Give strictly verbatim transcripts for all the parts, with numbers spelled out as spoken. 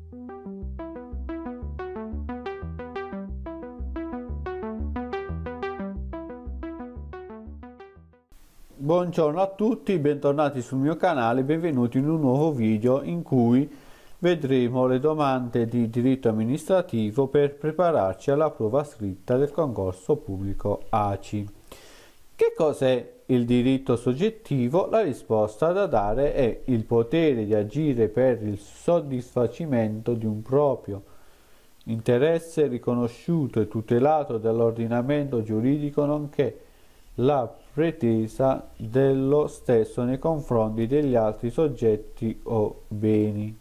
Buongiorno a tutti, bentornati sul mio canale, benvenuti in un nuovo video in cui vedremo le domande di diritto amministrativo per prepararci alla prova scritta del concorso pubblico A C I. Che cos'è il diritto soggettivo? La risposta da dare è il potere di agire per il soddisfacimento di un proprio interesse riconosciuto e tutelato dall'ordinamento giuridico, nonché la pretesa dello stesso nei confronti degli altri soggetti o beni.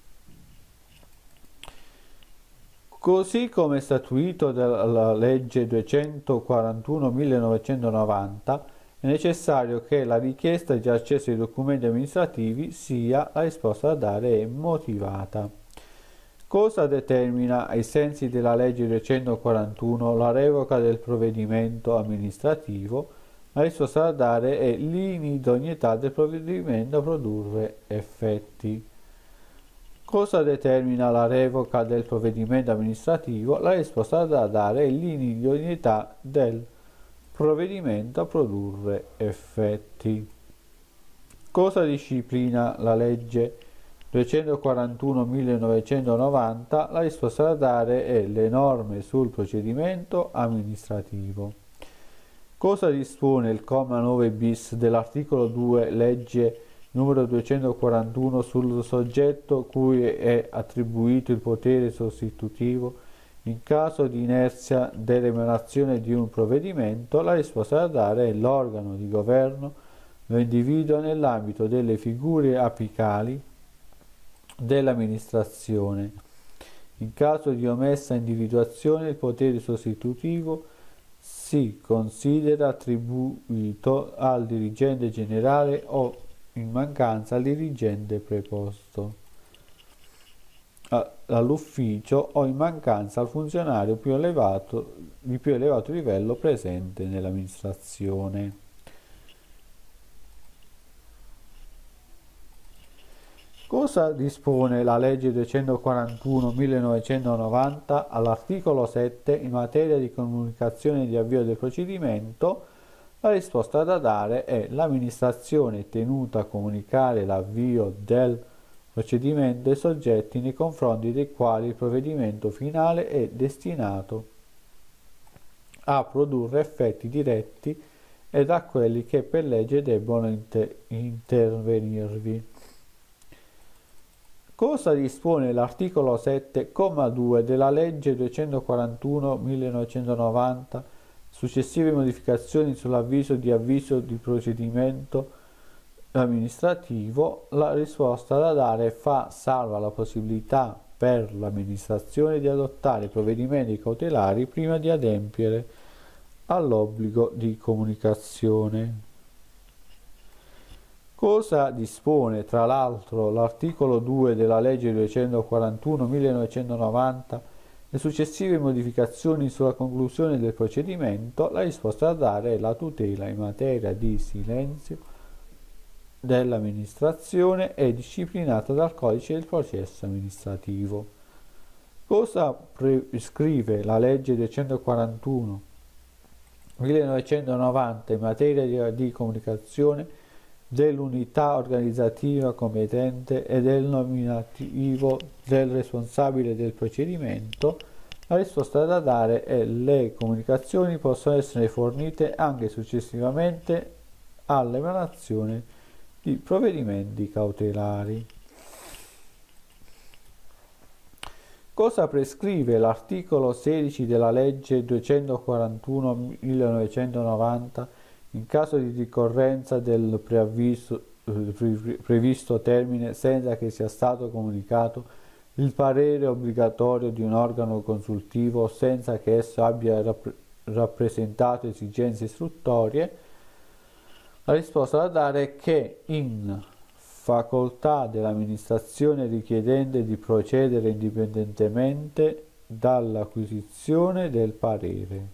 Così come statuito dalla legge duecentoquarantuno millenovecentonovanta, è necessario che la richiesta di accesso ai documenti amministrativi sia, la risposta da dare è motivata. Cosa determina, ai sensi della legge duecentoquarantuno, la revoca del provvedimento amministrativo? La risposta da dare è l'inidoneità del provvedimento a produrre effetti. Cosa determina la revoca del provvedimento amministrativo? La risposta da dare è l'inidoneità del provvedimento a produrre effetti. Cosa disciplina la legge duecentoquarantuno millenovecentonovanta? La risposta da dare è le norme sul procedimento amministrativo. Cosa dispone il comma nove bis dell'articolo due legge numero duecentoquarantuno sul soggetto cui è attribuito il potere sostitutivo in caso di inerzia dell'emanazione di un provvedimento? La risposta da dare è l'organo di governo lo individua nell'ambito delle figure apicali dell'amministrazione. In caso di omessa individuazione, il potere sostitutivo si considera attribuito al dirigente generale o, in mancanza, al dirigente preposto all'ufficio o, in mancanza, al funzionario più elevato, di più elevato livello presente nell'amministrazione. Cosa dispone la legge duecentoquarantuno millenovecentonovanta all'articolo sette in materia di comunicazione di avvio del procedimento? La risposta da dare è l'amministrazione è tenuta a comunicare l'avvio del procedimento ai soggetti nei confronti dei quali il provvedimento finale è destinato a produrre effetti diretti ed a quelli che per legge debbono inter- intervenirvi. Cosa dispone l'articolo sette, comma due della legge duecentoquarantuno millenovecentonovanta? Successive modificazioni sull'avviso di avviso di procedimento amministrativo? La risposta da dare fa salva la possibilità per l'amministrazione di adottare provvedimenti cautelari prima di adempiere all'obbligo di comunicazione. Cosa dispone, tra l'altro, l'articolo due della legge duecentoquarantuno millenovecentonovanta e successive modificazioni sulla conclusione del procedimento? La risposta da dare è la tutela in materia di silenzio dell'amministrazione è disciplinata dal codice del processo amministrativo. Cosa prescrive la legge duecentoquarantuno millenovecentonovanta in materia di, di comunicazione dell'unità organizzativa competente e del nominativo del responsabile del procedimento? La risposta da dare è le comunicazioni possono essere fornite anche successivamente all'emanazione di provvedimenti cautelari. Cosa prescrive l'articolo sedici della legge duecentoquarantuno millenovecentonovanta in caso di ricorrenza del preavviso, eh, previsto termine senza che sia stato comunicato il parere obbligatorio di un organo consultivo senza che esso abbia rappre- rappresentato esigenze istruttorie? La risposta da dare è che in facoltà dell'amministrazione richiedente di procedere indipendentemente dall'acquisizione del parere.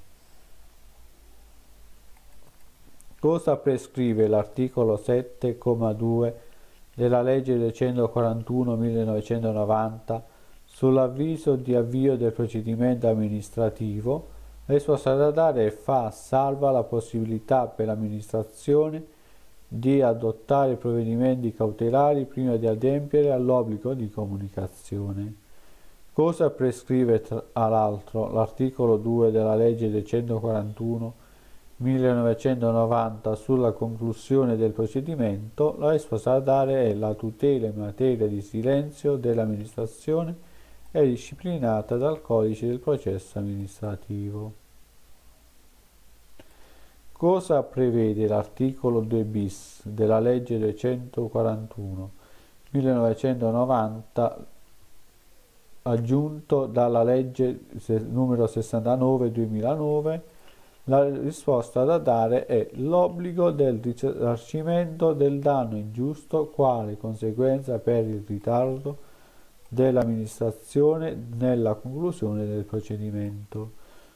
Cosa prescrive l'articolo sette, comma due della legge duecentoquarantuno millenovecentonovanta Sull'avviso di avvio del procedimento amministrativo, la risposta da dare è fa salva la possibilità per l'amministrazione di adottare provvedimenti cautelari prima di adempiere all'obbligo di comunicazione. Cosa prescrive tra l'altro l'articolo due della legge duecentoquarantuno millenovecentonovanta sulla conclusione del procedimento? La risposta da dare è la tutela in materia di silenzio dell'amministrazione è disciplinata dal Codice del processo amministrativo. Cosa prevede l'articolo due bis della legge duecentoquarantuno millenovecentonovanta aggiunto dalla legge numero sessantanove duemilanove? La risposta da dare è l'obbligo del risarcimento del danno ingiusto quale conseguenza per il ritardo dell'amministrazione nella conclusione del procedimento.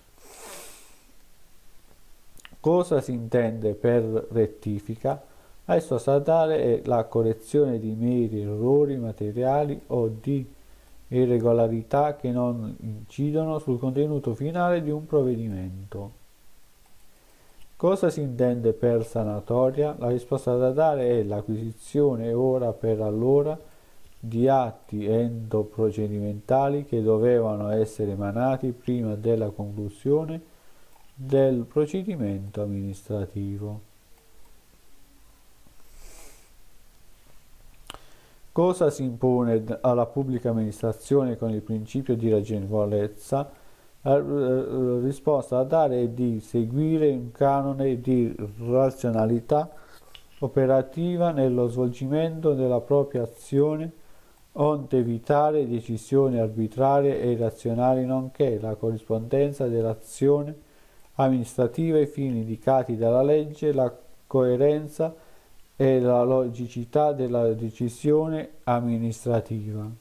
Cosa si intende per rettifica? La risposta da dare è la correzione di meri errori materiali o di irregolarità che non incidono sul contenuto finale di un provvedimento. Cosa si intende per sanatoria? La risposta da dare è l'acquisizione ora per allora di atti endoprocedimentali che dovevano essere emanati prima della conclusione del procedimento amministrativo. Cosa si impone alla pubblica amministrazione con il principio di ragionevolezza? La risposta da dare è di seguire un canone di razionalità operativa nello svolgimento della propria azione, onde evitare decisioni arbitrarie e irrazionali, nonché la corrispondenza dell'azione amministrativa ai fini indicati dalla legge, la coerenza e la logicità della decisione amministrativa.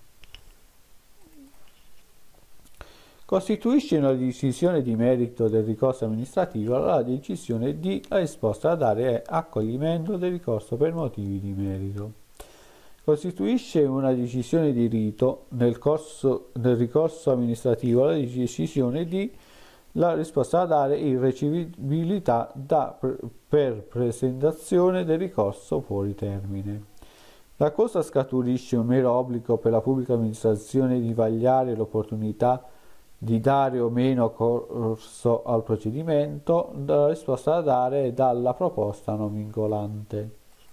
Costituisce una decisione di merito del ricorso amministrativo la decisione D. La risposta da dare è accoglimento del ricorso per motivi di merito. Costituisce una decisione di rito nel, corso, nel ricorso amministrativo la decisione D. La risposta da dare è irricevibilità da, per presentazione del ricorso fuori termine. Da cosa scaturisce un mero obbligo per la pubblica amministrazione di vagliare l'opportunità di dare o meno corso al procedimento? La risposta da dare è dalla proposta non vincolante.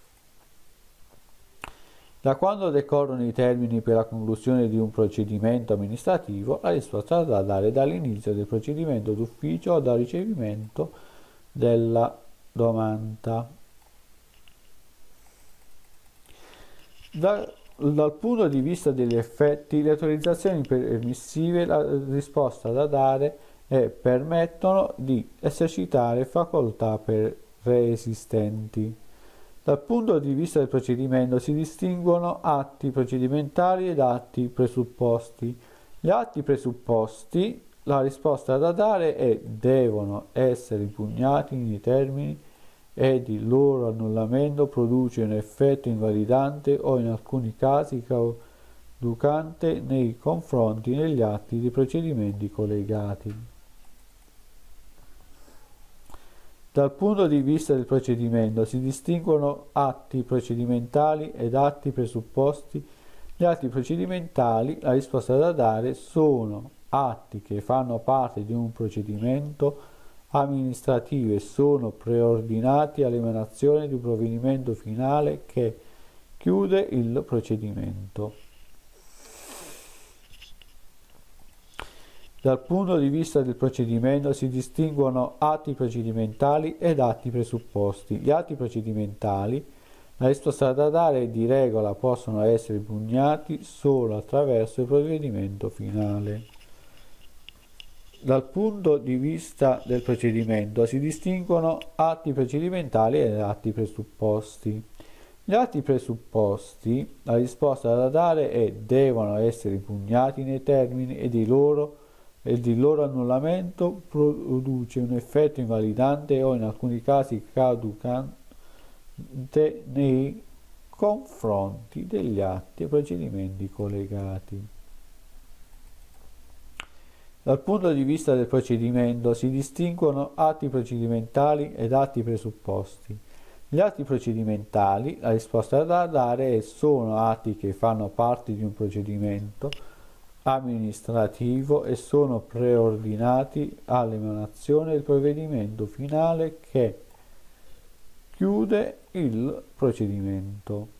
Da quando decorrono i termini per la conclusione di un procedimento amministrativo? La risposta da dare è dall'inizio del procedimento d'ufficio o dal ricevimento della domanda. Da Dal punto di vista degli effetti, le autorizzazioni permissive, la risposta da dare è permettono di esercitare facoltà preesistenti. Dal punto di vista del procedimento si distinguono atti procedimentali ed atti presupposti. Gli atti presupposti, la risposta da dare è devono essere impugnati nei termini ed il loro annullamento produce un effetto invalidante o in alcuni casi caducante nei confronti degli atti dei procedimenti collegati. Dal punto di vista del procedimento si distinguono atti procedimentali ed atti presupposti. Gli atti procedimentali, la risposta da dare, sono atti che fanno parte di un procedimento amministrativo e sono preordinati all'emanazione di un provvedimento finale che chiude il procedimento. Dal punto di vista del procedimento si distinguono atti procedimentali ed atti presupposti. Gli atti procedimentali, la risposta da dare di regola possono essere impugnati solo attraverso il provvedimento finale. Dal punto di vista del procedimento si distinguono atti procedimentali ed atti presupposti. Gli atti presupposti, la risposta da dare è devono essere impugnati nei termini ed i loro ed il loro annullamento produce un effetto invalidante o in alcuni casi caducante nei confronti degli atti e procedimenti collegati. Dal punto di vista del procedimento si distinguono atti procedimentali ed atti presupposti. Gli atti procedimentali, la risposta da dare è sono atti che fanno parte di un procedimento amministrativo e sono preordinati all'emanazione del provvedimento finale che chiude il procedimento.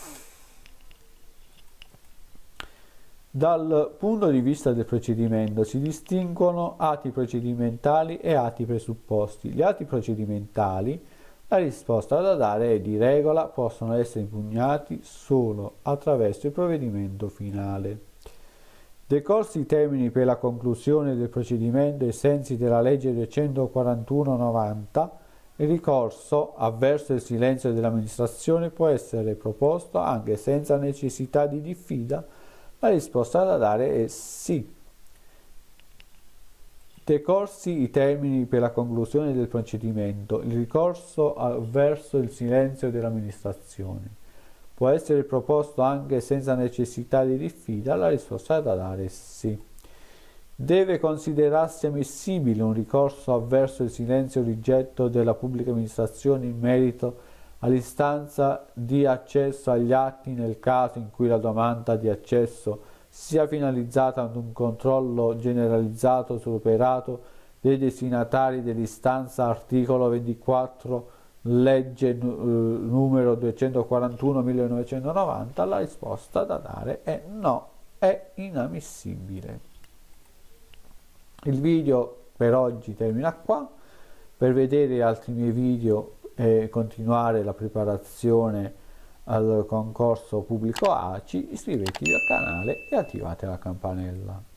Dal punto di vista del procedimento si distinguono atti procedimentali e atti presupposti. Gli atti procedimentali, la risposta da dare è di regola possono essere impugnati solo attraverso il provvedimento finale. Decorsi i termini per la conclusione del procedimento ai sensi della legge duecentoquarantuno novanta, il ricorso avverso il silenzio dell'amministrazione può essere proposto anche senza necessità di diffida. La risposta da dare è sì. Decorsi i termini per la conclusione del procedimento, il ricorso avverso il silenzio dell'amministrazione può essere proposto anche senza necessità di diffida. La risposta da dare è sì. Deve considerarsi ammissibile un ricorso avverso il silenzio o rigetto della pubblica amministrazione in merito all'istanza di accesso agli atti nel caso in cui la domanda di accesso sia finalizzata ad un controllo generalizzato sull'operato dei destinatari dell'istanza. Articolo ventiquattro legge eh, numero duecentoquarantuno millenovecentonovanta. La risposta da dare è no, è inammissibile. Il video per oggi termina qua. Per vedere altri miei video e continuare la preparazione al concorso pubblico A C I, iscrivetevi al canale e attivate la campanella.